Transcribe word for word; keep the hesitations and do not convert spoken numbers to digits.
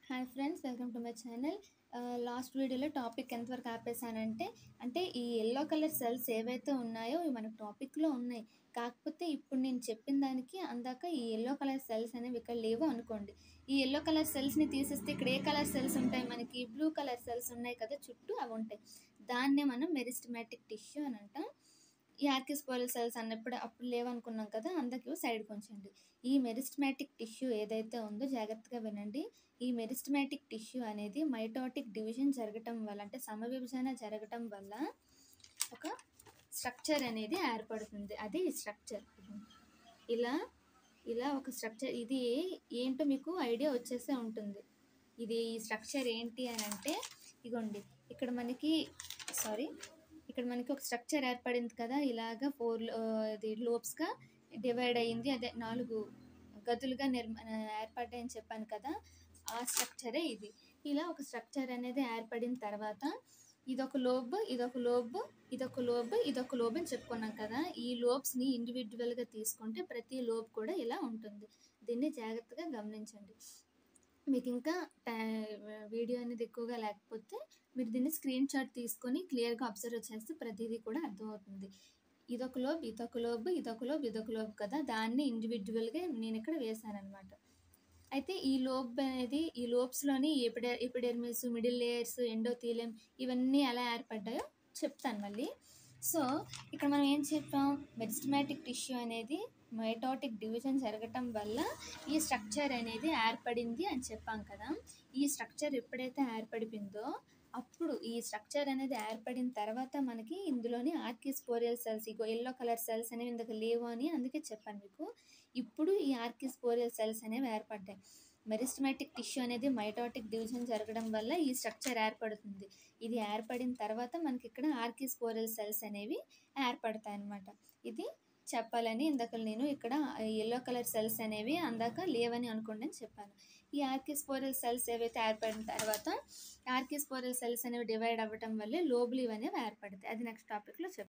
Hi friends, welcome to my channel. Last వీడియోలో topic ఎంతవరకు ఆపేసానంటే అంటే ఈ ఎల్లో కలర్ సెల్స్ ఏవైతే ఉన్నాయో ఇవి మనకు టాపిక్లో ఉన్నాయి. కాకపోతే ఇప్పుడు నేను చెప్పిన దానికి అందాక ఈ ఎల్లో కలర్ సెల్స్ అనేవి ఇక్కడ లేవు అనుకోండి. ఈ ఎల్లో కలర్ సెల్స్ని తీసేస్తే ఇక్కడ ఏ కలర్ సెల్స్ ఉంటాయి? మనకి బ్లూ కలర్ సెల్స్ ఉన్నాయి కదా చుట్టూ, అవి ఉంటాయి. దాన్నే మనం మెరిస్టమాటిక్ టిష్యూ అని అంటాం. ఈ ఆర్కిస్పోరల్ సెల్స్ అన్నప్పుడు అప్పుడు లేవనుకున్నాం కదా, అందుకే సైడ్కి ఉంచండి. ఈ మెరిస్టమాటిక్ టిష్యూ ఏదైతే ఉందో జాగ్రత్తగా వినండి. ఈ మెరిస్టమాటిక్ టిష్యూ అనేది మైటోటిక్ డివిజన్ జరగటం వల్ల, అంటే సమవిభజన జరగటం వల్ల ఒక స్ట్రక్చర్ అనేది ఏర్పడుతుంది. అది ఈ స్ట్రక్చర్. ఇలా ఇలా ఒక స్ట్రక్చర్, ఇది ఏంటో మీకు ఐడియా వచ్చేసే ఉంటుంది. ఇది ఈ స్ట్రక్చర్ ఏంటి అని అంటే, ఇగోండి ఇక్కడ మనకి సారీ ఇక్కడ మనకి ఒక స్ట్రక్చర్ ఏర్పడింది కదా, ఇలాగా ఫోర్ ఇది లోబ్స్గా డివైడ్ అయ్యింది. అదే నాలుగు గదులుగా నిర్మ ఏర్పడ్డాయని చెప్పాను కదా, ఆ స్ట్రక్చరే ఇది. ఇలా ఒక స్ట్రక్చర్ అనేది ఏర్పడిన తర్వాత ఇదొక లోబ్, ఇదొక లోబ్, ఇదొక లోబ్, ఇదొక లోబ్ అని చెప్పుకున్నాం కదా. ఈ లోబ్స్ని ఇండివిజువల్గా తీసుకుంటే ప్రతి లోబ్ కూడా ఇలా ఉంటుంది. దీన్ని జాగ్రత్తగా గమనించండి. మీకు ఇంకా వీడియో అనేది ఎక్కువగా లేకపోతే మీరు దీన్ని స్క్రీన్ షాట్ తీసుకొని క్లియర్గా అబ్జర్వ్ చేస్తే ప్రతిదీ కూడా అర్థమవుతుంది. ఇదొక లోబ్, ఇదొక లోబ్, ఇదొక లోబ్, ఇదొక లోబ్ కదా, దాన్ని ఇండివిజువల్గా నేను ఇక్కడ వేసాను అనమాట. అయితే ఈ లోబ్ అనేది, ఈ లోబ్స్లోని ఎపిడె ఎపిడెర్మిస్, మిడిల్ లేయర్స్, ఎండోథీలియం ఇవన్నీ ఎలా ఏర్పడ్డాయో చెప్తాను మళ్ళీ. సో ఇక్కడ మనం ఏం చెప్పాం? మెరిస్టమాటిక్ టిష్యూ అనేది మైటోటిక్ డివిజన్ జరగటం వల్ల ఈ స్ట్రక్చర్ అనేది ఏర్పడింది అని చెప్పాం కదా. ఈ స్ట్రక్చర్ ఎప్పుడైతే ఏర్పడిపోయిందో అప్పుడు ఈ స్ట్రక్చర్ అనేది ఏర్పడిన తర్వాత మనకి ఇందులోని ఆర్కిస్పోరియల్ సెల్స్, ఇగో ఎల్లో కలర్ సెల్స్ అనేవి ఇందుకు లేవు అని అందుకే చెప్పాను మీకు. ఇప్పుడు ఈ ఆర్కిస్పోరియల్ సెల్స్ అనేవి ఏర్పడ్డాయి. మెరిస్టమాటిక్ టిష్యూ అనేది మైటోటిక్ డివిజన్ జరగడం వల్ల ఈ స్ట్రక్చర్ ఏర్పడుతుంది. ఇది ఏర్పడిన తర్వాత మనకి ఇక్కడ ఆర్కిస్పోరియల్ సెల్స్ అనేవి ఏర్పడతాయి అన్నమాట. ఇది చెప్పాలని ఇందాక నేను ఇక్కడ ఎల్లో కలర్ సెల్స్ అనేవి అందాక లేవని అనుకోండి అని చెప్పాను. ఈ ఆర్కిస్పోరియల్ సెల్స్ ఏవైతే ఏర్పడిన తర్వాత ఆర్కిస్పోరియల్ సెల్స్ అనేవి డివైడ్ అవ్వటం వల్లే లోబులు ఇవనేవి ఏర్పడతాయి. అది నెక్స్ట్ టాపిక్లో చెప్తాను.